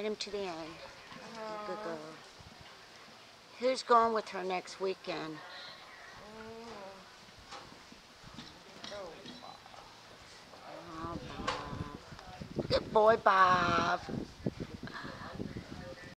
Made him to the end. Good girl. Who's going with her next weekend? Oh, Bob. Good boy, Bob.